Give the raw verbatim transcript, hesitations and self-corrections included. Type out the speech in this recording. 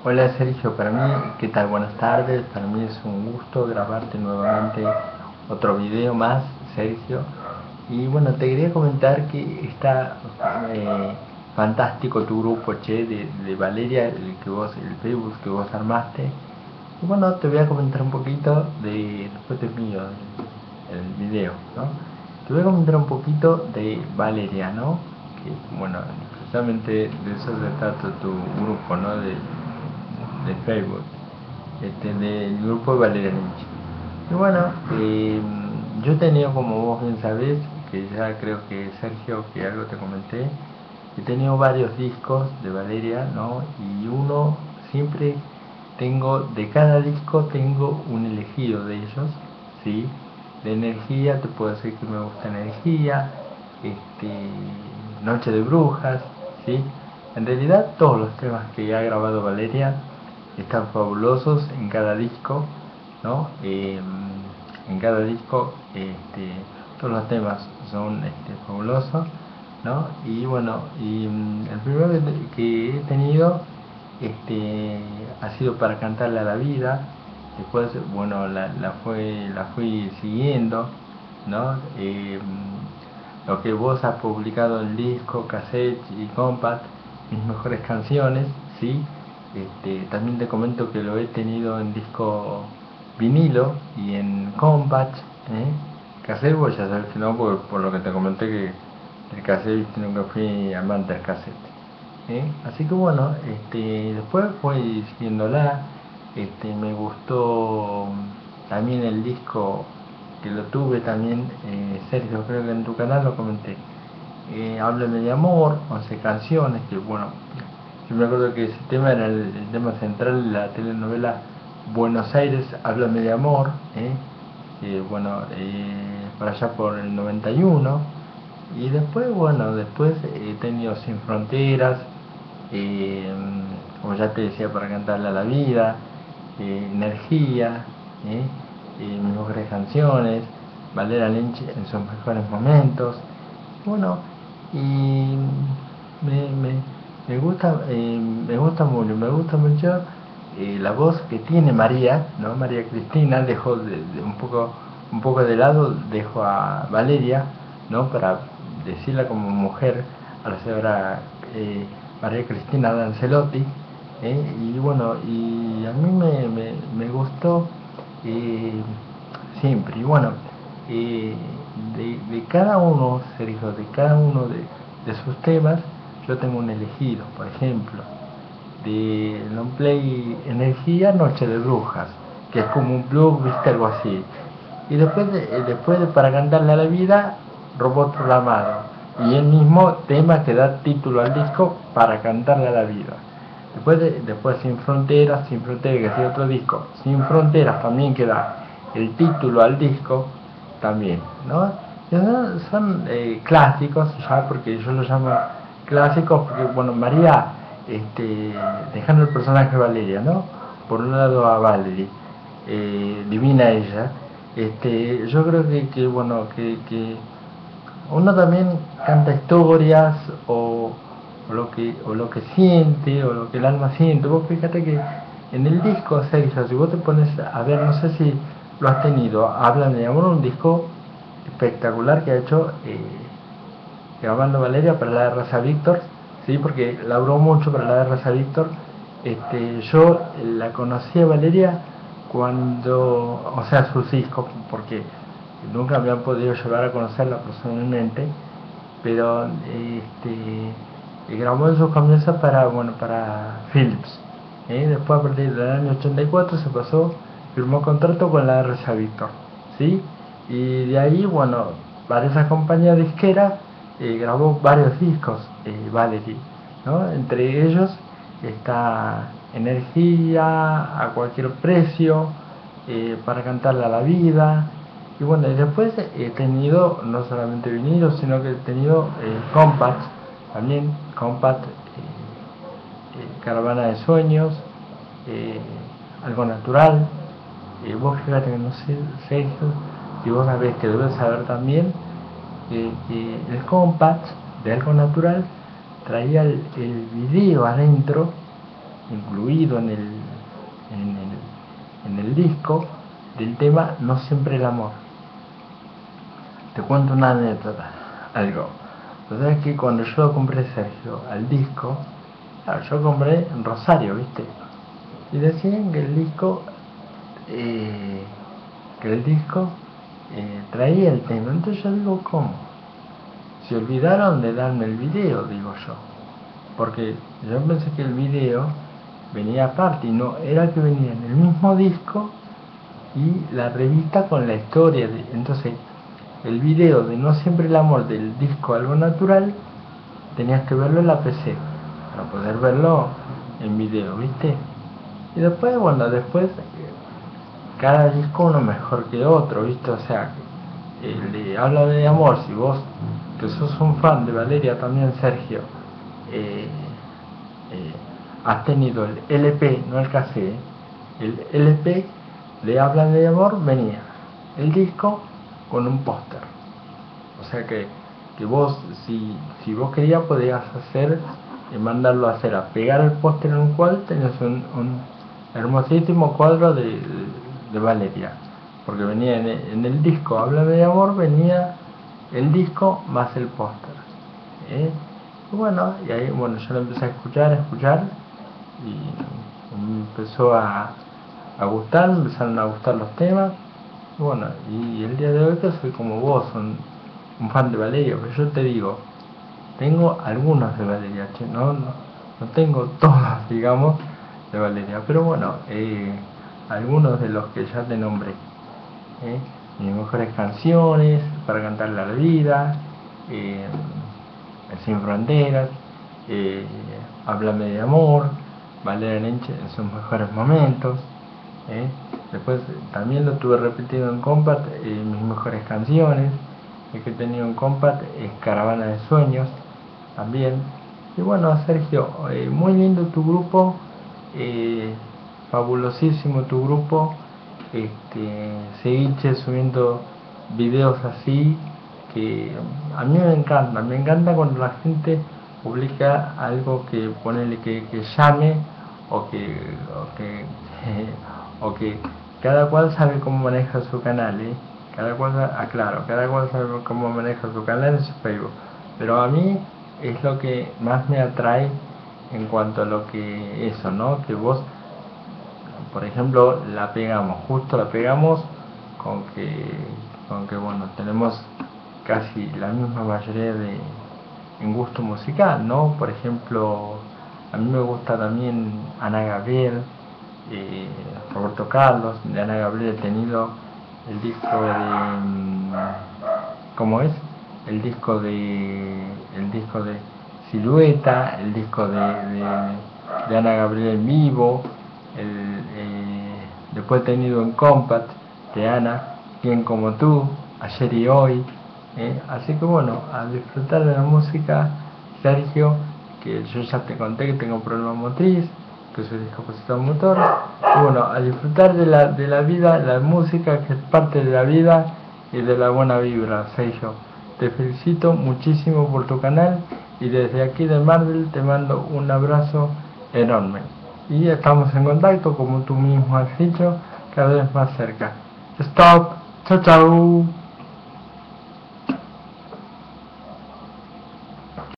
Hola Sergio, para mí, ¿qué tal? Buenas tardes, para mí es un gusto grabarte nuevamente otro video más, Sergio. Y bueno, te quería comentar que está eh, fantástico tu grupo, che, de, de Valeria, el que vos, el Facebook que vos armaste. Y bueno, te voy a comentar un poquito de, después te mío el, el video, ¿no? Te voy a comentar un poquito de Valeria, ¿no? Que bueno, precisamente de eso se trata tu grupo, ¿no? De, de Facebook, este, del grupo de Valeria Lynch. Y bueno, eh, yo he tenido, como vos bien sabés, que ya creo que Sergio, que algo te comenté, he tenido varios discos de Valeria, ¿no? Y uno siempre tengo, de cada disco tengo un elegido de ellos, ¿sí? De energía, te puedo decir que me gusta energía, este, Noche de Brujas, ¿sí? En realidad todos los temas que ha grabado Valeria están fabulosos en cada disco, ¿no? Eh, en cada disco este, todos los temas son este, fabulosos, ¿no? Y bueno, y mm, el primero que, que he tenido este, ha sido Para cantarle a la vida. Después, bueno, la, la, fue, la fui siguiendo, ¿no? Eh, lo que vos has publicado en disco, cassette y compact, mis mejores canciones, ¿sí? Este, también te comento que lo he tenido en disco vinilo y en compact, ¿eh? Cassette, pues ya sabes que no, por, por lo que te comenté que el cassette, viste, nunca fui amante del cassette. ¿Eh? Así que bueno, este, después fui siguiéndola, este, me gustó también el disco que lo tuve también, eh, Sergio, creo que en tu canal lo comenté, eh, Háblame de amor, once canciones, que bueno, yo me acuerdo que ese tema era el, el tema central de la telenovela Buenos Aires, Háblame de amor, ¿eh? Eh, bueno, eh, para allá por el noventa y uno. Y después, bueno, después he tenido Sin Fronteras, eh, como ya te decía, Para cantarle a la vida, eh, Energía, ¿eh? Eh, mis mejores canciones, Valera Lynch en sus mejores momentos. Bueno, y me, me, me gusta, eh, me gusta mucho, me gusta mucho eh, la voz que tiene María, ¿no? María Cristina, dejo de, de un poco un poco de lado, dejo a Valeria, ¿no? Para decirla como mujer a la señora eh, María Cristina Dancelotti, ¿eh? Y bueno, y a mí me, me, me gustó eh, siempre, y bueno, eh, de, de cada uno, Sergio, de cada uno de, de sus temas, yo tengo un elegido, por ejemplo, de long play Energía, Noche de Brujas, que es como un blog, viste, algo así. Y después de, eh, después de Para cantarle a la vida, Robot Programado. Y el mismo tema que da título al disco, Para cantarle a la vida. Después, de, después Sin Fronteras, Sin Fronteras, que es otro disco. Sin Fronteras también que da el título al disco, también, ¿no? Son, son eh, clásicos ya, porque yo los llamo clásicos, porque, bueno, María, este, dejando el personaje de Valeria, ¿no? Por un lado a Valerie, eh, divina ella, este, yo creo que, que bueno, que, que uno también canta historias o, o lo que o lo que siente o lo que el alma siente. Vos fíjate que en el disco, Sergio, si vos te pones a ver, no sé si lo has tenido, Hablan de amor, un disco espectacular que ha hecho eh, grabando Valeria para la de Raza Víctor, sí, porque laburó mucho para la de Raza Víctor. Este, yo la conocí a Valeria cuando, o sea, sus discos, porque nunca me han podido llevar a conocerla personalmente, pero este, grabó en sus comienzos para, bueno, para Philips. ¿eh? Después, a partir del año ochenta y cuatro, se pasó, firmó contrato con la R C A Victor, ¿sí? Y de ahí, bueno, para esa compañía disquera eh, grabó varios discos, eh, Valerie, ¿no? Entre ellos está Energía, A Cualquier Precio, eh, Para cantarle a la vida. Y bueno, y después he tenido no solamente vinilo, sino que he tenido eh, compact, también compact, eh, eh, Caravana de Sueños, eh, Algo Natural. Eh, vos fíjate que no sé, Sergio, si vos sabés, que debes saber también que, que el compact de Algo Natural traía el, el video adentro, incluido en el, en el, en el disco del tema No Siempre el Amor. Te cuento una anécdota, algo. Tú sabes que cuando yo lo compré, Sergio, al disco, claro, yo compré en Rosario, ¿viste? Y decían que el disco, eh, que el disco eh, traía el tema. Entonces yo digo, ¿cómo? Se olvidaron de darme el video, digo yo. Porque yo pensé que el video venía aparte y no, era que venía en el mismo disco y la revista con la historia. De, entonces, el video de No Siempre el Amor del disco Algo Natural, tenías que verlo en la P C para poder verlo en video, ¿viste? Y después, bueno, después cada disco uno mejor que otro, ¿viste? O sea, el de Habla de Amor, si vos que sos un fan de Valeria también, Sergio, eh, eh, has tenido el L P, no el cassette, el L P de Habla de Amor venía el disco con un póster. O sea que, que vos, si, si vos querías, podías hacer, eh, mandarlo a hacer, a pegar el póster en un cuadro, tenías un, un hermosísimo cuadro de, de, de Valeria. Porque venía en el, en el disco Habla de Amor, venía el disco más el póster. ¿eh? Y bueno, y ahí bueno, yo lo empecé a escuchar, a escuchar, y me empezó a, a gustar, me empezaron a gustar los temas. Y bueno, y el día de hoy que soy como vos, un, un fan de Valeria, pero yo te digo, tengo algunos de Valeria, che, no, no, no tengo todos, digamos, de Valeria, pero bueno, eh, algunos de los que ya te nombré. ¿eh? Mis mejores canciones, Para Cantarle a la Vida, eh, Sin Fronteras, eh, Háblame de Amor, Valeria Lynch en sus mejores momentos. ¿eh? Después también lo tuve repetido en Compact, eh, Mis Mejores Canciones. El que he tenido en Compact es Caravana de Sueños también. Y bueno, Sergio, eh, muy lindo tu grupo, eh, fabulosísimo tu grupo. Este, seguir subiendo videos así, que a mí me encanta, me encanta cuando la gente publica algo que ponele que, que llame, o que, o que, eh, o que cada cual sabe cómo maneja su canal, ¿eh? cada cual, aclaro, cada cual sabe cómo maneja su canal en su Facebook, pero a mí es lo que más me atrae en cuanto a lo que eso, ¿no? Que vos, por ejemplo, la pegamos, justo la pegamos con que, con que bueno, tenemos casi la misma mayoría de en gusto musical, ¿no? Por ejemplo, a mí me gusta también Ana Gabriel, eh, Roberto Carlos. De Ana Gabriel he tenido el disco de, ¿cómo es? El disco de, el disco de Silueta, el disco de, de, de Ana Gabriel en vivo. El, eh, después he tenido en Compact de Ana, Quien Como Tú, Ayer y Hoy. ¿eh? Así que bueno, a disfrutar de la música, Sergio, que yo ya te conté que tengo un problema motriz, que soy discapacidad motor. Y bueno, a disfrutar de la, de la vida, la música que es parte de la vida y de la buena vibra, Sergio. Te felicito muchísimo por tu canal y desde aquí de Marvel te mando un abrazo enorme. Y estamos en contacto, como tú mismo has dicho, cada vez más cerca. Stop. Chao, chao.